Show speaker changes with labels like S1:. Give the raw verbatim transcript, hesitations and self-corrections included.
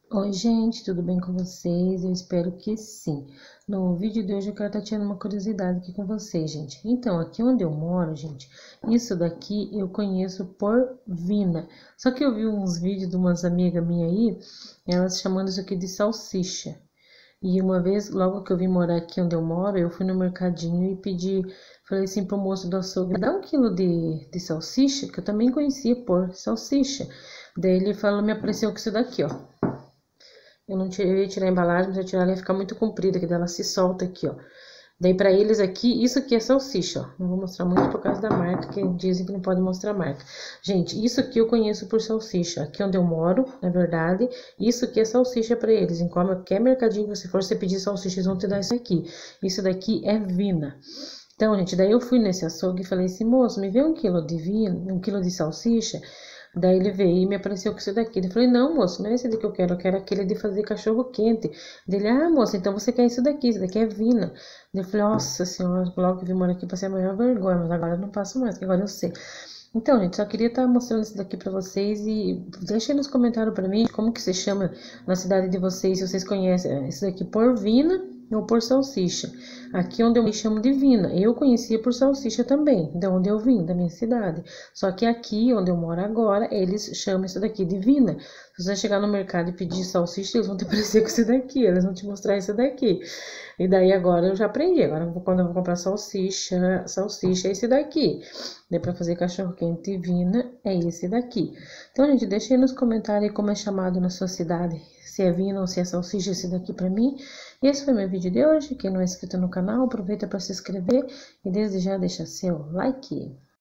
S1: Oi, gente, tudo bem com vocês? Eu espero que sim. No vídeo de hoje eu quero estar tirando uma curiosidade aqui com vocês, gente. Então, aqui onde eu moro, gente, isso daqui eu conheço por Vina. Só que eu vi uns vídeos de umas amigas minhas aí, elas chamando isso aqui de salsicha. E uma vez, logo que eu vim morar aqui onde eu moro, eu fui no mercadinho e pedi, falei assim pro moço do açougue, dá um quilo de, de salsicha, que eu também conhecia por salsicha. Daí ele falou, me apareceu com isso daqui, ó. Eu não tirei, eu ia tirar a embalagem, mas eu tirar ela ia ficar muito comprida, que dela se solta aqui, ó. Daí pra eles aqui, isso aqui é salsicha, ó. Não vou mostrar muito por causa da marca, que dizem que não pode mostrar a marca. Gente, isso aqui eu conheço por salsicha. Aqui onde eu moro, na verdade, isso aqui é salsicha pra eles. Em qualquer mercadinho que você for, você pedir salsicha, eles vão te dar isso aqui. Isso daqui é Vina. Então, gente, daí eu fui nesse açougue e falei assim, moço, me vê um quilo de vina, um quilo de salsicha. Daí ele veio e me apareceu com isso daqui. Eu falei, não, moço, não é esse daqui que eu quero, eu quero aquele de fazer cachorro quente. Dele, ah, moço, então você quer isso daqui, isso daqui é Vina. Daí eu falei, nossa senhora, logo que eu vim morar aqui, passei a maior vergonha, mas agora eu não passo mais, porque agora eu sei. Então, gente, só queria estar mostrando isso daqui pra vocês e deixem nos comentários pra mim como que se chama na cidade de vocês, se vocês conhecem isso daqui por Vina ou por salsicha. Aqui onde eu me chamo de Vina, eu conhecia por salsicha também, de onde eu vim, da minha cidade. Só que aqui onde eu moro agora, eles chamam isso daqui de Vina. Se você chegar no mercado e pedir salsicha, eles vão te aparecer com isso daqui, eles vão te mostrar isso daqui. E daí agora eu já aprendi, agora quando eu vou comprar salsicha, salsicha é esse daqui. Daí pra fazer cachorro quente Vina é esse daqui. Então, gente, deixa aí nos comentários como é chamado na sua cidade. Se é Vina ou se é salsicha esse daqui pra mim. E esse foi meu vídeo de hoje. Quem não é inscrito no canal, aproveita para se inscrever e desde já deixa seu like.